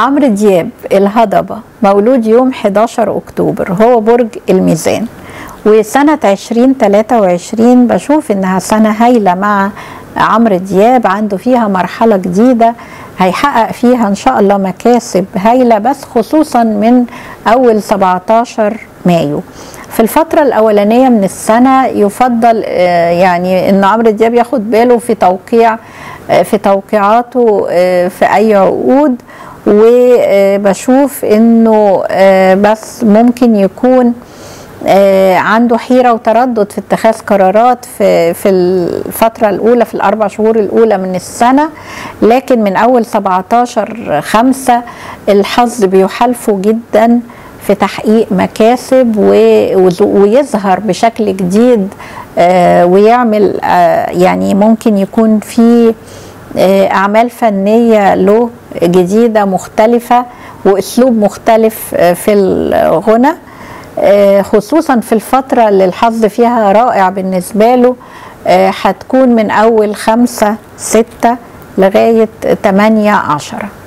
عمرو دياب الهضبة، مولود يوم 11 أكتوبر، هو برج الميزان. وسنة 2023 بشوف إنها سنة هايلة مع عمرو دياب، عنده فيها مرحلة جديدة هيحقق فيها إن شاء الله مكاسب هايلة، بس خصوصا من أول 17 مايو. في الفترة الأولانية من السنة يفضل يعني إن عمرو دياب ياخد باله في توقيعاته في أي عقود، وبشوف إنه بس ممكن يكون عنده حيرة وتردد في اتخاذ قرارات في الفترة الأولى، في ال4 شهور الأولى من السنة. لكن من أول 17/5 الحظ بيحالفه جدا في تحقيق مكاسب ويظهر بشكل جديد، ويعمل يعني ممكن يكون في أعمال فنية له جديدة مختلفة وأسلوب مختلف في الغنى، خصوصا في الفترة اللي الحظ فيها رائع بالنسبة له، هتكون من أول 5/6 لغاية 8/10.